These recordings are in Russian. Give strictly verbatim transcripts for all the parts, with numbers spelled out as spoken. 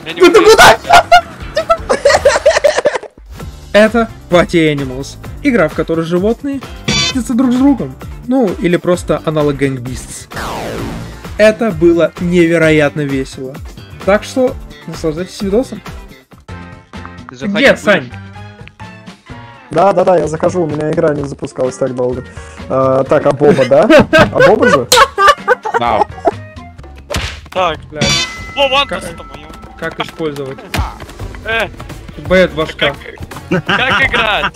Ну ты куда? Это Party Animals. Игра, в которой животные видятся друг с другом. Ну, или просто аналог Gang Beasts. Это было невероятно весело. Так что наслаждайтесь видосом. Где, Сань? Да, да, да, я захожу, у меня игра не запускалась так долго. А, так, а Боба, да? А Боба же? Да. Так, Блядь, о, вон Как- это моё. как использовать? Э, Бэт башка. как играть?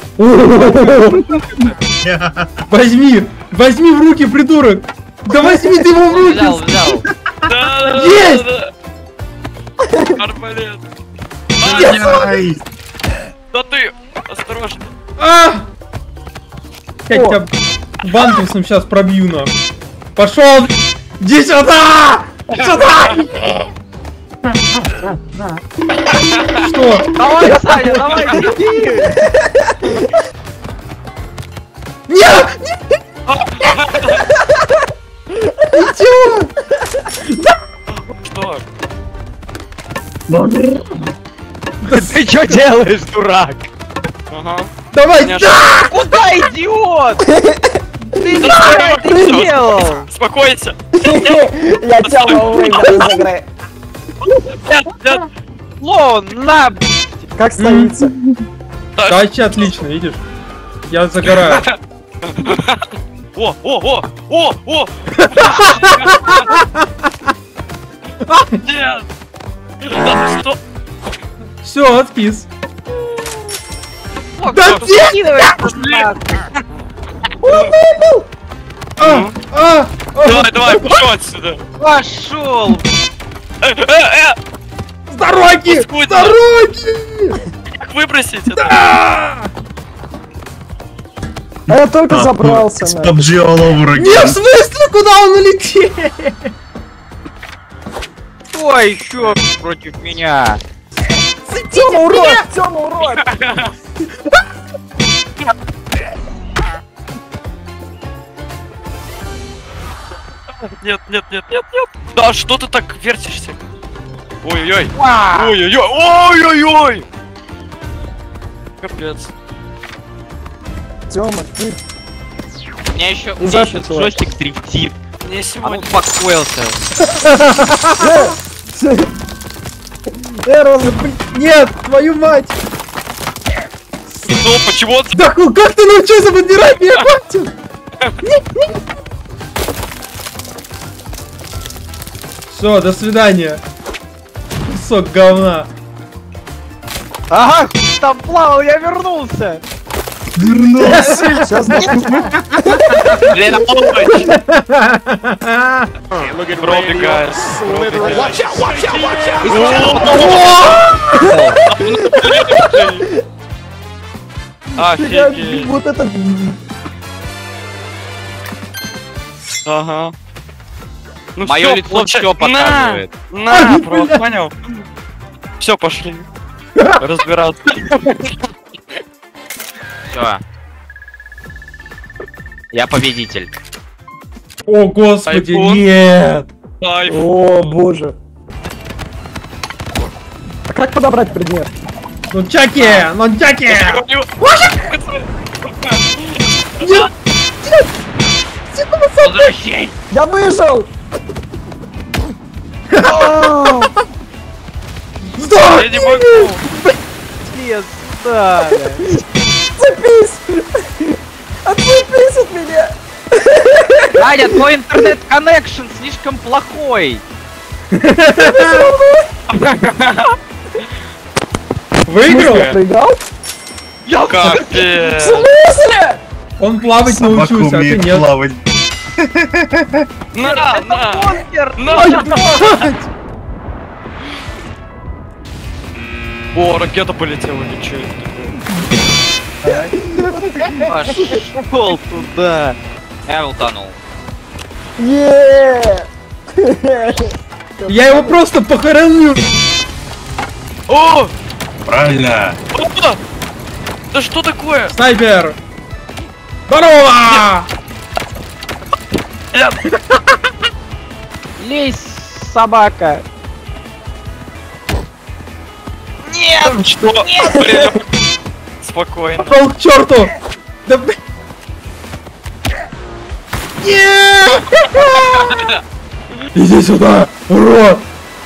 Возьми! Возьми в руки, придурок! Да возьми ты его в руки! Взял, взял. Да, да, да, Есть! да, да. Арбалет. А, Yes! нет, Ай! да ты, осторожно. А! Я О! тебя банкерсом сейчас пробью на. Пошел! Иди сюда! Сюда! Что? Давай, Саня, давай, беги! Нет! Ничего! Что? Ты что делаешь, дурак? Ага. Давай! Конечно. Да! Куда, идиот? Ты Да, нихуя всё, это сделал! Успокойся. Я Тёму выиграл из игры. Нет, нет. Клоун, на! Как стоится? Да, Да, вообще отлично, видишь? Я загораю. О, о, о, о, о! Нет! Да ты что? Все, откис. О, Да кто где? скидывает? А! А! А! Давай, давай, пошел отсюда! Пошел! Э, э, э! С дороги! С Господи! дороги! Как выбросить это? А! А я только забрался It's на. пи ю би G all over Не, в again. смысле, куда он улетел? Кто еще против меня? Тёма, урод! Тёма, урод! Нет, нет, нет, нет, нет! Да что ты так вертишься? Ой-ой-ой! Ва! Ой-ой-ой! Ой-ой-ой! Капец. Тёма, ты... У меня еще, у Не меня еще зафиксировал. джойстик трифтит. Не А ну сегодня. успокоился. Эрон, блин, нет, твою мать! Ну почему он... Да ку- как ты научился подбирать меня, Мартин? Все, до свидания. Кусок говна. Ага, там плавал, я вернулся. Вернулся. Сейчас нахуй. Блин, пробегает. Офигеть. Вот это... Ага. Ну Мое всё, лицо получай- все показывает. На, на, просто понял. Все, пошли. Разбираться. Все. Я победитель. О, господи, Айфон. нет! Кайф. О, боже. А как подобрать предмет? Ну чаки, ну чаки! Нет! Возвращай. Я выжил! О, Я не могу. Пизда. Цепись! Отцепись от меня! Аня, твой интернет-коннекшн слишком плохой. Выиграл? Я проиграл? Я В Капец. смысле? Он плавать Собака научился, а ты умеет нет. плавать. На, Это на. бункер. На. Ай, блядь! О, ракета полетела, ничего это такое. Пошел туда. Я утонул. Еее! Я его просто похороню! О! Правильно. Опа! Да что такое? Снайпер! Здорово! Нет. Лезь, собака. Нет! Что? Блин. Спокойно. Пошел к черту! Да блин! Нет! Иди сюда, урод!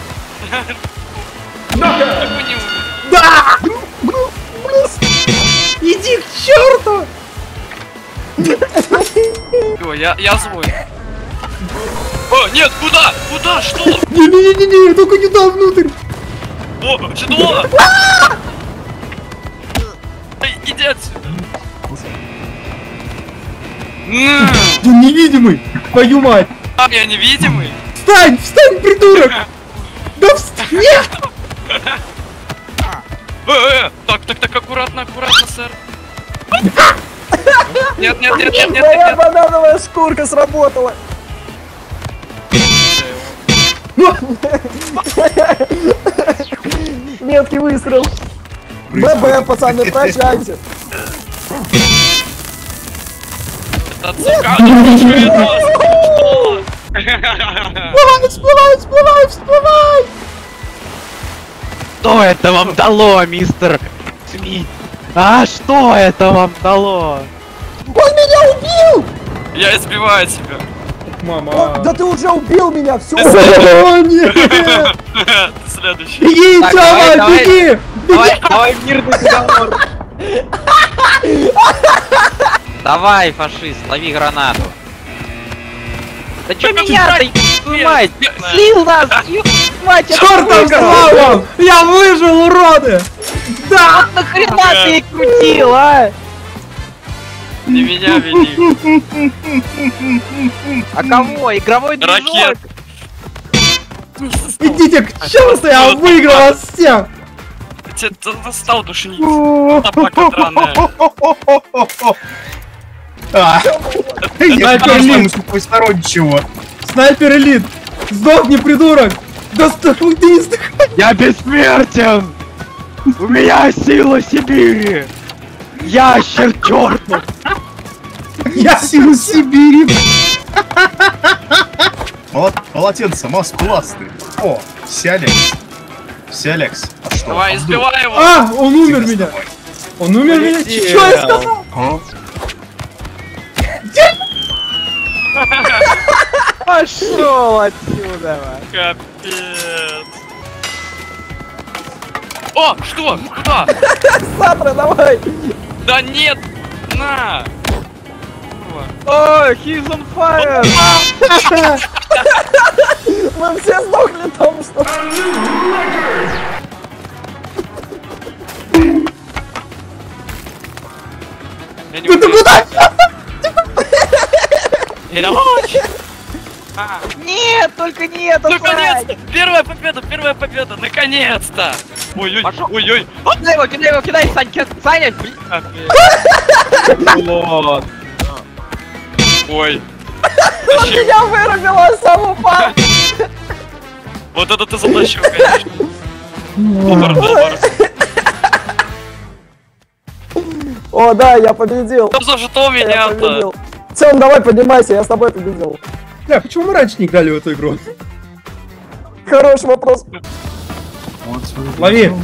Да! Иди к черту! Всё, я, я злой. О, нет, куда? Куда? Что? Не-не-не-не, только не туда внутрь! О, что? Эй, иди отсюда. М, Ты невидимый! Твою мать! А, я невидимый? Встань! Встань, придурок! Да встань! Нет! Э, э, так, так, так, аккуратно, аккуратно, сэр. Нет, нет, нет, нет, нет, Моя нет. банановая шкурка сработала. Меткий выстрел. ББ, пацаны, прощайте. Это цыган, что? Всплывай, всплывай, всплывай, всплывай! Что это вам дало, мистер Смит? А что это вам дало? Он меня убил! Я избиваю тебя. Мама. Да ты уже убил меня, все. О, нет! Ты следующий. Беги, Так, Тёма, давай, давай. беги! Давай, давай мирный договор. Давай, фашист, лови гранату. Да чё Так, меня-то, нет, еб мать? нет. Слил нас, еб мать, я Чёртов выиграл. слава! Я выжил, уроды! Да! Вот нахрена ты их крутил, а? Не меня вини. А кого? Игровой движок? Ракет. Идите к черту, я выиграл вас всех! Ты достал душнить. Собака драная. А, я Снайпер не элит! такой сторонний чего. Снайпер элит! Сдохни, придурок! Да сдохни, ты не сдохай! Я бессмертен! У меня сила Сибири! Ящер чертов! Я Силу Сибири. Молот- Полотенце, масс пластырь. О, Сиалекс. Сиалекс. А что? Давай, избивай его. А, он умер меня! Он умер меня! Полетел. Что я сказал? А? Пошел отсюда! Капец. О, что? Куда? Сатра, давай. Да нет! На! О, he's on fire! Мы все сдохли там, что... Я не Ну ты уверен. куда? Я очень. Нет, только не это, Наконец-то! Первая победа, первая победа, наконец-то! Ой-ой, Пошел. ой-ой. Кидай его, кидай его, кидай, Сань, ки- Саня, блин. Вот. Ой. Зачем? Я вырубила, сам упал. Вот это ты затащил, конечно. Добр, добр. О, да, я победил. Там за что Я меня-то? победил. Тём, давай поднимайся, я с тобой победил. Бля, почему мы раньше не играли в эту игру? Хороший вопрос. Лови!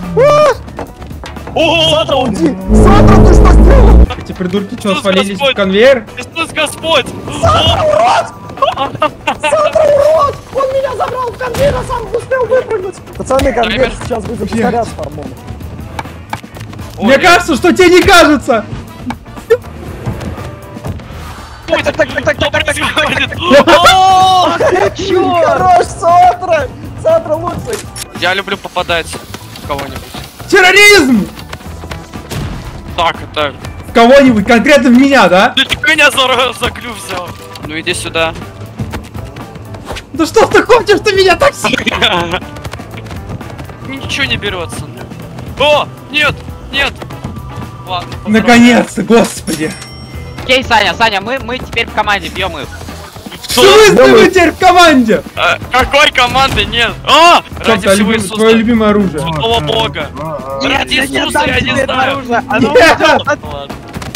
Сатра, О, уйди. Сатра, ты что сделал? Эти придурки что, Иисус свалились в Господь! конвейер? Иисус Господь! Сатра, урод! Сатра, урод! Он меня забрал в конвейер, а сам успел выпрыгнуть. Пацаны, конвейер Таймер. сейчас будет повторяться, по-моему. Мне кажется, что тебе не кажется! Ой, Так, так, так, так, что так, так, так. происходит? О! Чёрт! Хорош, Сатра! Сатра лучший. Я люблю попадать в кого-нибудь. Терроризм! Так, так. В кого-нибудь, конкретно в меня, да? Да ты меня за, за клюв взял. Ну иди сюда. Да что ты хочешь, ты меня так сильно? Ничего не берется. О, нет, нет. Ладно. поздравляю. Наконец-то, господи! Окей, Саня, Саня, мы, мы теперь в команде бьем их. В смысле вы теперь в команде? А, какой команды нет? А! Что Ради твое всего любим- Иисуса. твое любимое оружие? Святого Бога. Ради Иисуса, я не знаю. Оно Нет! Ладно.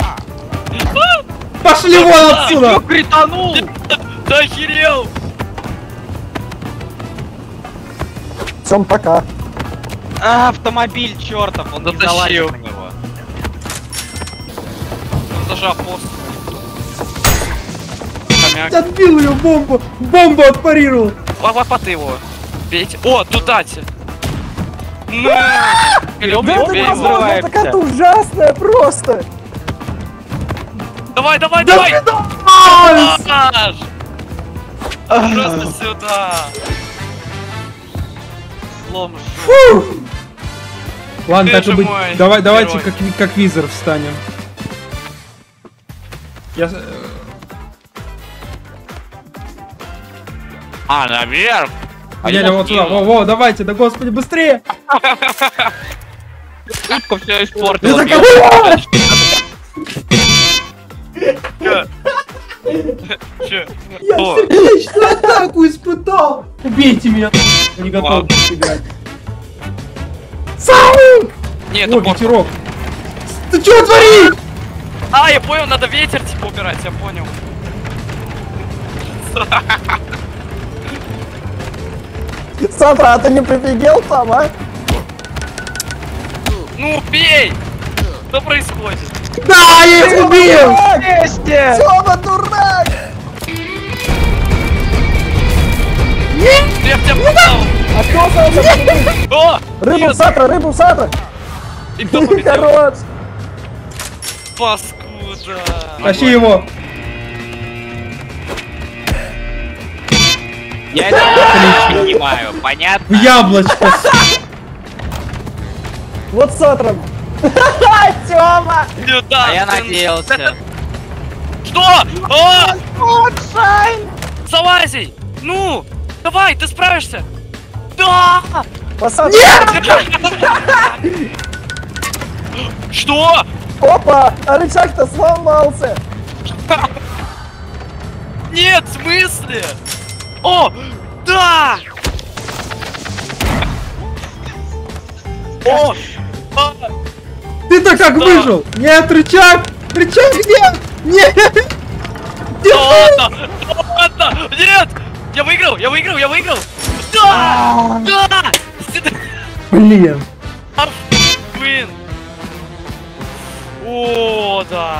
Пошли вон отсюда! кританул! Да охерел! Тём, пока. А, автомобиль чертов, он не Затащил. залазит на него. Он даже апостол. Хомяк. Отбил ее бомбу! Бомбу отпарировал! Лопаты его. Бейте. О, туда те. На! Клёв, Да это бей его. невозможно, взрываемся. так это ужасное просто! Давай, давай, Да давай! пидорас! Аж! Просто сюда! Слом ж- Фу! Ладно, Ты так и же быть. мой Давай, давайте герой. как, как визор встанем. Я... с- э, А, наверх! А Не, не, вот сюда. Во, во, давайте, да господи, быстрее! Утка все испортила. Это кого? Че? Я О, сердечную атаку испытал! Убейте меня! Я не готов Ладно. играть. Саук! нет, О, это порт. ветерок! Ты чё творишь? А, я понял, надо ветер типа убирать, я понял. Сандра, а ты не прифигел там, а? Ну, бей! Что происходит? Да, я их убил! Вместе! Тёма, дурак! Я в тебя попал! А кто Сандра? О! Рыбу Нет! Сандра, рыбу Сандра! И кто победил? Хорош! Паскуда! Тащи его! Я это не понимаю, В понятно? яблочко! Вот Сандра! Тёма! Сюда! А я ты- надеялся. Что? А! Залази! Ну! Давай, ты справишься! Да! Посадка! Что? Опа! А рычаг-то сломался! Нет, в смысле? О! Да! О! А! Ты-то как Да. выжил? Нет, рычаг! Рычаг нет! Нет! Да ладно! Да ладно! Нет! Я выиграл! Я выиграл! Я выиграл! Да! Да! Сюда! Блин! А, блин! О, да!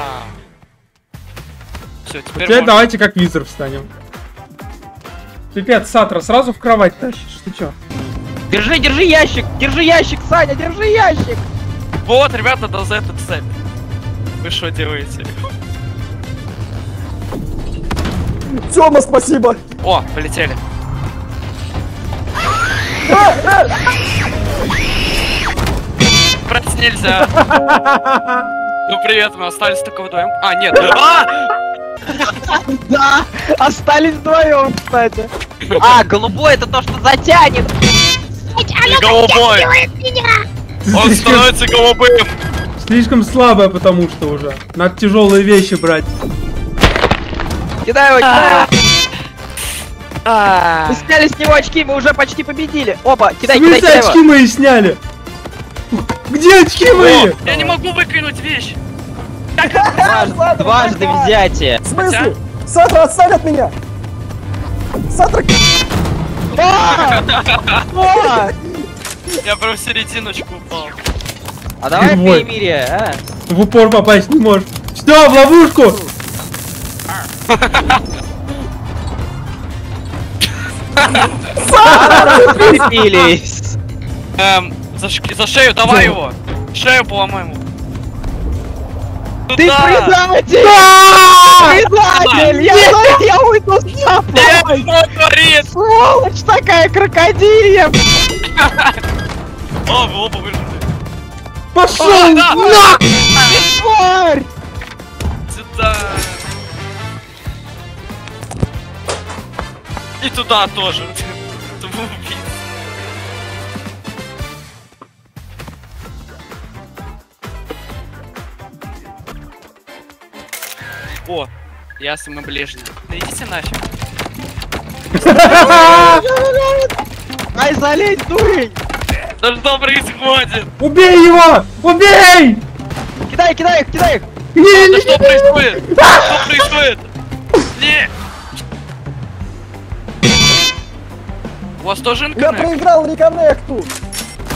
Все, теперь Теперь можно. давайте как визор встанем. Пипец, Сатра, сразу в кровать тащишь, ты чё? Держи, держи ящик! Держи ящик, Саня, держи ящик! Вот, ребята, да за этот цепь. Вы что делаете? Тёма, спасибо! О, полетели. Брать нельзя. Ну привет, мы остались только вдвоем. А, нет. А! Да! Остались вдвоем, кстати. А, голубой это то, что затянет! Голубой! Он Слишком, становится голубым! слишком слабая, потому что уже. Надо тяжелые вещи брать. Кидай его, кидай его! А. Мы сняли с него очки, мы уже почти победили! Опа, В кидай, кидай, смысле кидай очки его! мои сняли? Где очки мои? О, я не могу выкинуть вещь! Дважды, дважды взятие! В смысле? Сандра, отстань от меня! Сандра! А! Я прям в серединочку упал. А давай Ой. перемирие, а? В упор попасть не можешь. Что, в ловушку? Прицепились! Эм, за, шки- за шею, давай его! Шею поломай ему. Ты Туда! предатель! Да! Предатель! Я, я уйду с Нет, тобой! что творит? Сволочь такая крокодилья! О, вы оба выжили. Пошел! О, да! На! Тварь! Сюда. И туда тоже. Самоубийца. О, я самый ближний. Да идите нафиг. Ай, залезь, дурень! Да что происходит? Убей его! Убей! Кидай, кидай их, кидай их! Не, Да не, что происходит? Что происходит? Не! У вас тоже Я интернет? проиграл реконнекту!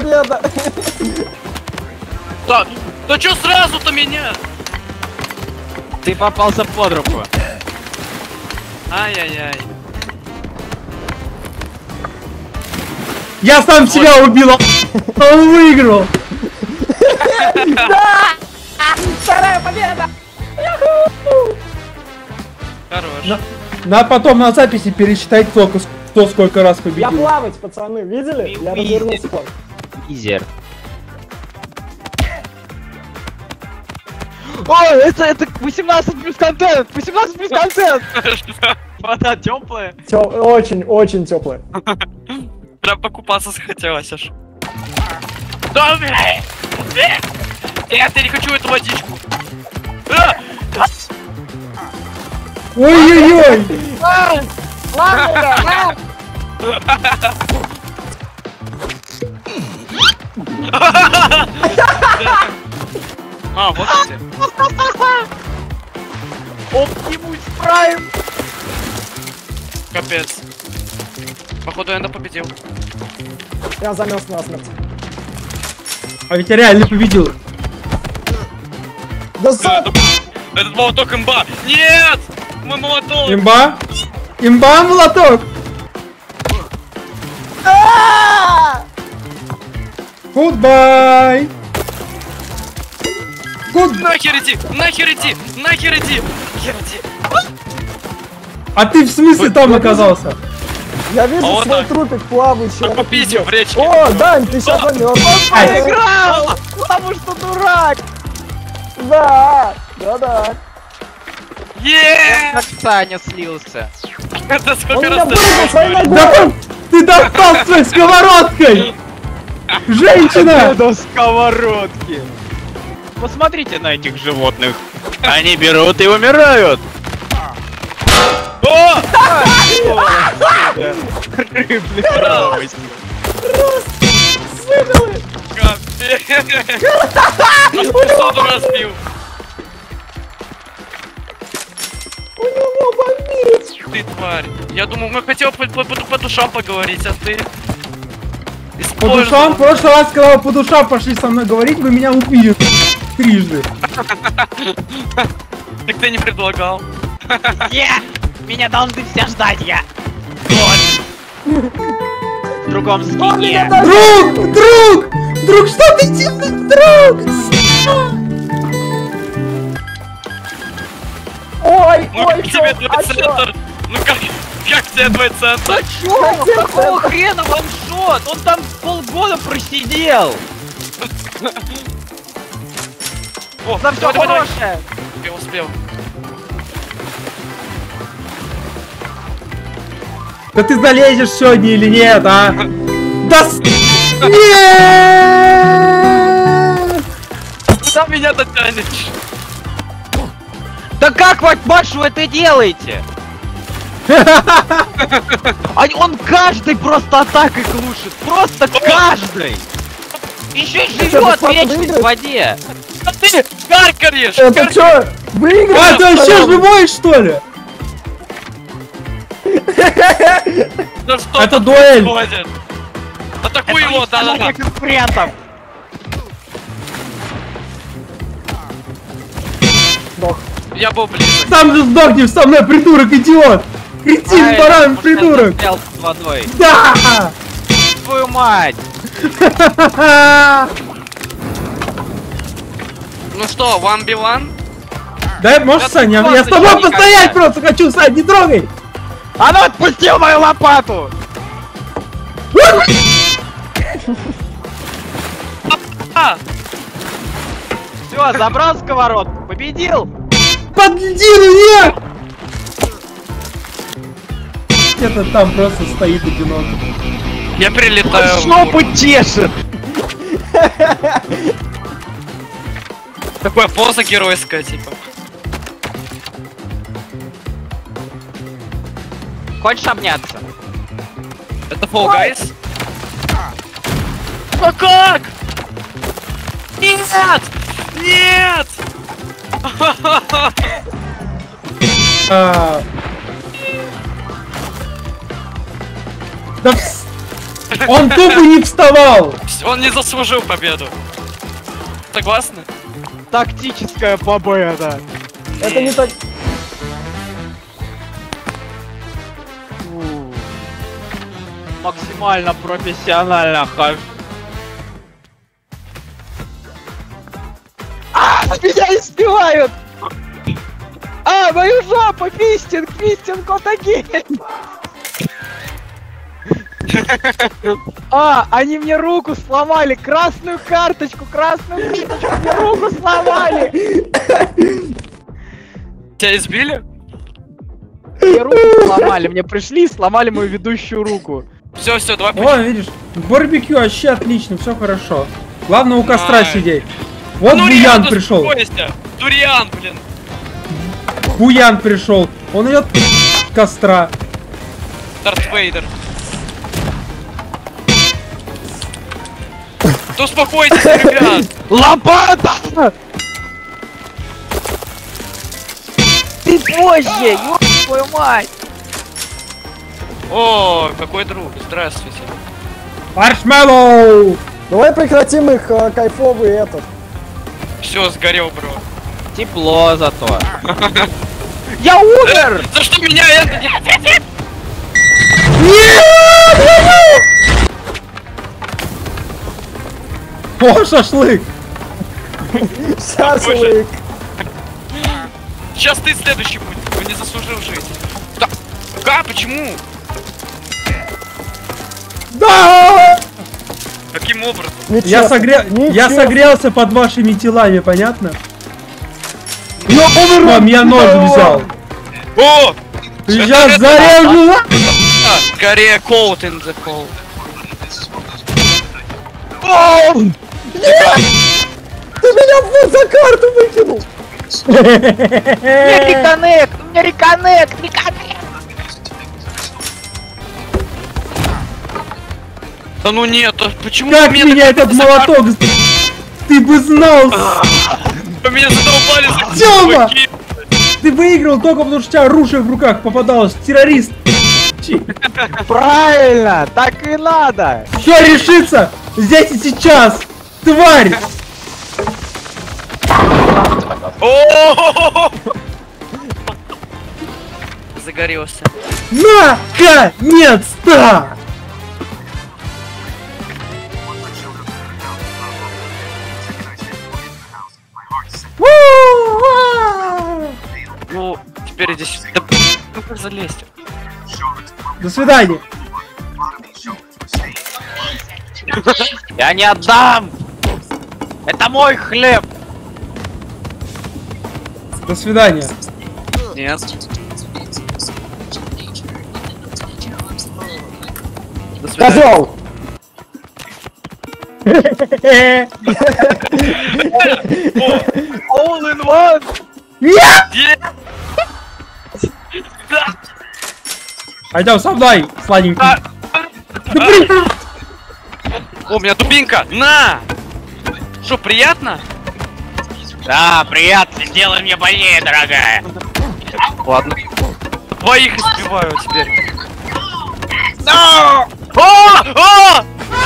победа! Да, да чё сразу-то меня? Ты попался под руку. Ай-яй-яй. Я сам себя убил, а он выиграл. Вторая победа! Хорош. На, на потом на записи пересчитать, кто, кто сколько раз Я победил. плавать, пацаны, видели? Я развернулся плавать. Изер. О, это, это восемнадцать плюс контент! восемнадцать плюс контент! Вода теплая. Тё- Очень, очень теплая. Прям покупаться захотелось аж. Да, блядь! Нет, я не хочу эту водичку. А! Ой-ой-ой! А, вот эти. Оптимус Прайм! Капец. Походу, я победил. Я замерз насмерть. А ведь я реально победил. Да за... Этот молоток имба! Нет! Мой молоток! Имба? Имба, молоток! Goodbye! Good... Нахер иди! Нахер иди! Нахер иди! Нахер иди! А ты в смысле там оказался? Я вижу А вот свой так. трупик плавающий. А попить в речке! О, Дань, ты сейчас замерз. Проиграл! Потому что дурак! Да, да, да. Еее! Как Саня слился. Это Он сколько меня раз ты... вырвал своей ногой. Да ты достал своей сковородкой! Женщина! До сковородки. Посмотрите на этих животных. Они берут и умирают. О! Рыбный новость. Капец! Аж посуду разбил! У него бомбит. Ты тварь! Я думал, мы хотел по, по- по- по душам поговорить, а ты... По душам, в прошлый раз, когда вы по душам пошли со мной говорить, вы меня убили. Трижды. Так ты не предлагал. Я! Меня должны все ждать, я! В другом Он меня скине. даже... Друг! Друг! Друг, что ты делаешь, друг? Ой, Ну ой, как чё? тебе твой А чё? центр? Ну как, как тебе твой центр? Чё? Какого хрена ваншот? Он там полгода просидел! О, За все давай, давай, давай. хорошее! Я успел. Да ты залезешь сегодня или нет, а? Да с... Нет! Куда меня дотянешь? Да как, мать вашу, вы это делаете? А он каждый просто атакой глушит. Просто каждый. Еще и живет вечно в воде. А ты каркаешь! Это чё? Выиграл? А, ты вообще живой, что ли? Да что Это тут дуэль. происходит? Атакуй его, да-да-да. конкурентов. Сдох. Я был близок. Сам же сдохнешь со мной, придурок, идиот! Кретин, баран, придурок! С водой. Да! Твою мать. Ну что, one би one? Да, можешь, Да Саня, ты я, я с тобой никогда. постоять просто хочу, Сань, не трогай! А ну отпустил мою лопату. А! Все, забрал сковородку, победил. Подлетину, нет! Где-то там просто стоит одиноко. Я прилетаю. в Жопу гору. тешит. Такая поза геройская, типа. Хочешь обняться? Это Fall Guys? А как? Нет! Нет! А. Да вс- Он тупо не вставал! Он не заслужил победу. Согласны? Тактическая победа. Это не так. Максимально профессионально хожу. А, меня избивают! А, мою жопу, фистинг, фистинг, вот такие! А, они мне руку сломали, красную карточку, красную карточку, мне руку сломали! Тебя избили? Мне руку сломали, мне пришли и сломали мою ведущую руку. Все, все, давай О, видишь, барбекю вообще отлично, все хорошо. Главное у костра Ай. сидеть. Вот Ну, Буян рядом пришел. успокойся. Дуриан, блин. Буян пришел. Он идет с костра. Дарт Вейдер. Да успокойтесь, ребят. Лопата! Ты позже, ёб твою мать! О, какой друг. Здравствуйте. Маршмеллоу! Давай прекратим их э, кайфовый этот. Все, сгорел, бро. Тепло зато. Я умер! За что меня это? О, шашлык! Шашлык. Сейчас ты следующий будешь. Вы не заслужил жить. Да. Как? Почему? Да! Каким образом? Нечестно. Я, согре... я Нечестно. согрелся под вашими телами, понятно? Мам, я нож взял. О! Я это- зарежу! А, скорее cold in the cold. Ты меня вот за карту выкинул. У меня реконнект! У меня реконнект! Реконнект! Да ну нет, а почему Как вы меня меня так этот за карту- молоток... Ты бы знал! Вы меня задолбали за Тёма! чуваки. Ты выиграл только потому, что у тебя оружие в руках попадалось. Террорист! Правильно! Так и надо! Все решится здесь и сейчас! Тварь! О! Загорелся. Наконец-то! Ну, теперь здесь... Да, ну как залезть? До свидания. Я не отдам! Это мой хлеб! До свидания. Нет. До свидания. Козел. All in one! Нет! Е- Да, Пойдем со мной, сладенький. да. Да блин! О, у меня дубинка! На! Что, приятно? Да, приятно, сделай мне больнее, дорогая. Ладно. Двоих избиваю теперь. No! О! О!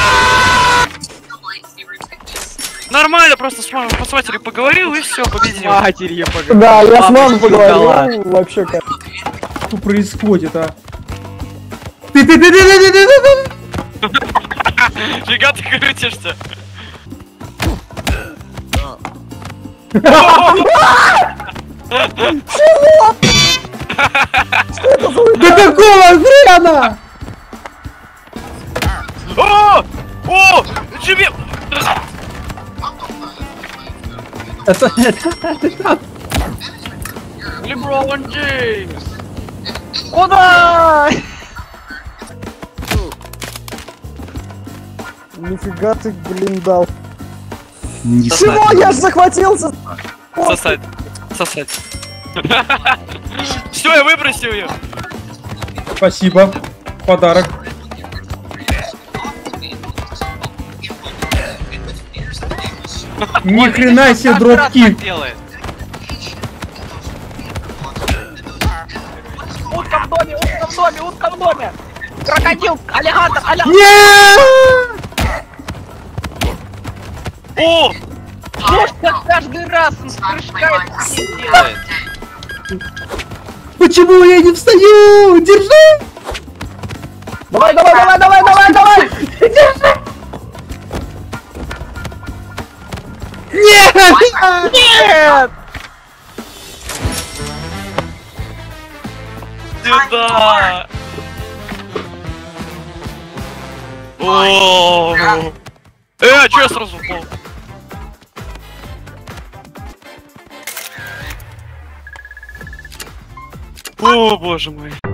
Нормально, просто с мамой, с матерью поговорил и все, победил. Матерью поговорил. Да, я с мамой дала. поговорил, вообще как. Что происходит, а? Ты ты ты ты ты ты ты ты Фига ты крутишься. Да какого хрена? О! О! Живи! Это, это, Леброн Джеймс! Куда? Нифига ты, блин, дал. Не Чего? Я ж захватился! Сосать. Сосать. Все, я выбросил ее. спасибо. Подарок. Ни хрена себе дропкик. Делает. Утка в доме, утка в доме, утка в доме! Крокодил, аллигатор, аллигатор! Нет! О! Слушай, каждый раз он с прыжка это не делает. Почему я не встаю? Держи! Давай, давай, давай, давай, давай, давай! Нет! Нет! Сюда! О! Э, а чё я сразу упал? О, боже мой.